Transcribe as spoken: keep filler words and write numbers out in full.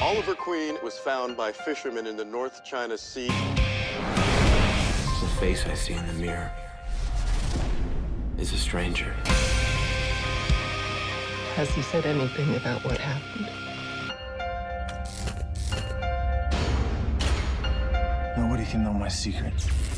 Oliver Queen was found by fishermen in the North China Sea. The face I see in the mirror is a stranger. Has he said anything about what happened? Nobody can know my secret.